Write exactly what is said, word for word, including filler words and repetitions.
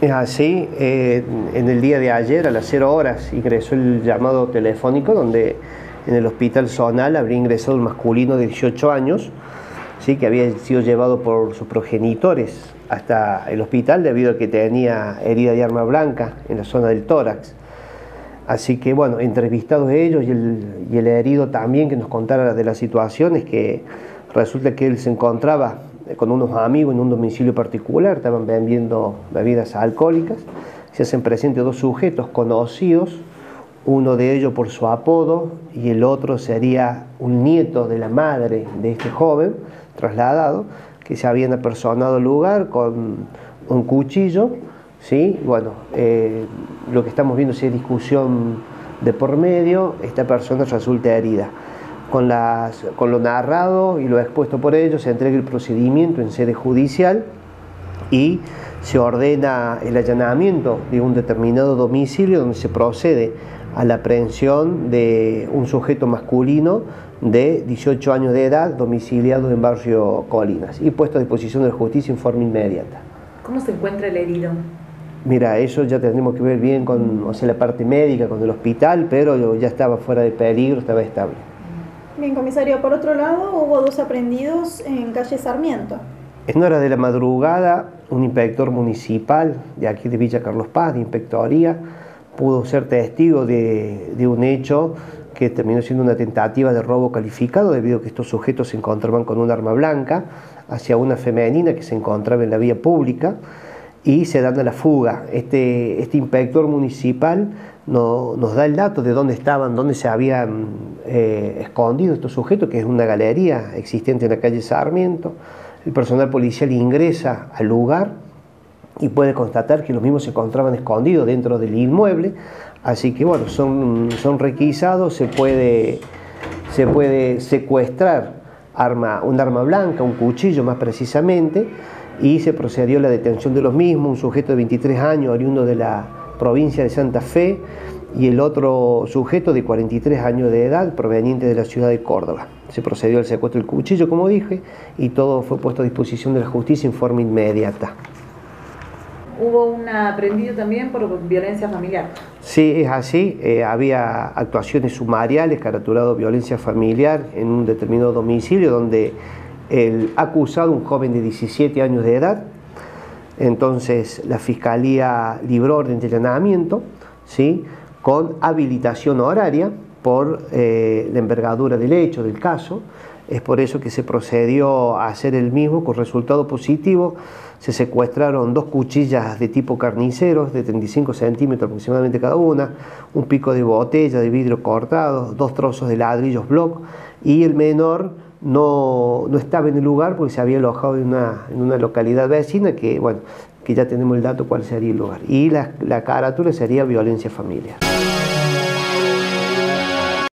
Es así, eh, en el día de ayer a las cero horas ingresó el llamado telefónico donde en el hospital zonal habría ingresado un masculino de dieciocho años, ¿sí?, que había sido llevado por sus progenitores hasta el hospital debido a que tenía herida de arma blanca en la zona del tórax. Así que bueno, entrevistados ellos y el, y el herido también, que nos contara de la situación, es que resulta que él se encontraba con unos amigos en un domicilio particular, estaban bebiendo bebidas alcohólicas, se hacen presentes dos sujetos conocidos, uno de ellos por su apodo y el otro sería un nieto de la madre de este joven trasladado, que se habían apersonado al lugar con un cuchillo, ¿sí? Bueno, eh, lo que estamos viendo es discusión de por medio, esta persona resulta herida. Con, las, con lo narrado y lo expuesto por ellos, se entrega el procedimiento en sede judicial y se ordena el allanamiento de un determinado domicilio donde se procede a la aprehensión de un sujeto masculino de dieciocho años de edad, domiciliado en barrio Colinas y puesto a disposición de la justicia en forma inmediata. ¿Cómo se encuentra el herido? Mira, eso ya tendremos que ver bien con, o sea, la parte médica, con el hospital, pero ya estaba fuera de peligro, estaba estable. Bien, comisario, por otro lado, hubo dos aprehendidos en calle Sarmiento. En horas de la madrugada, un inspector municipal de aquí de Villa Carlos Paz, de inspectoría, pudo ser testigo de, de un hecho que terminó siendo una tentativa de robo calificado debido a que estos sujetos se encontraban con un arma blanca hacia una femenina que se encontraba en la vía pública y se dan a la fuga. Este, este inspector municipal no, nos da el dato de dónde estaban, dónde se habían eh, escondido estos sujetos, que es una galería existente en la calle Sarmiento. El personal policial ingresa al lugar y puede constatar que los mismos se encontraban escondidos dentro del inmueble, así que bueno, son, son requisados, se puede, se puede secuestrar arma, un arma blanca, un cuchillo más precisamente, y se procedió a la detención de los mismos, un sujeto de veintitrés años, oriundo de la provincia de Santa Fe, y el otro sujeto de cuarenta y tres años de edad, proveniente de la ciudad de Córdoba. Se procedió al secuestro del cuchillo, como dije, y todo fue puesto a disposición de la justicia en forma inmediata. Hubo un aprehendido también por violencia familiar. Sí, es así. Eh, había actuaciones sumariales, caratulado violencia familiar en un determinado domicilio donde el acusado, un joven de diecisiete años de edad, entonces la Fiscalía libró orden de allanamiento, ¿sí?, con habilitación horaria por eh, la envergadura del hecho, del caso. Es por eso que se procedió a hacer el mismo con resultado positivo. Se secuestraron dos cuchillas de tipo carniceros de treinta y cinco centímetros aproximadamente cada una, un pico de botella de vidrio cortado, dos trozos de ladrillos block, y el menor no, no estaba en el lugar porque se había alojado en una, en una localidad vecina que, bueno, que ya tenemos el dato cuál sería el lugar. Y la, la carátula sería violencia familiar.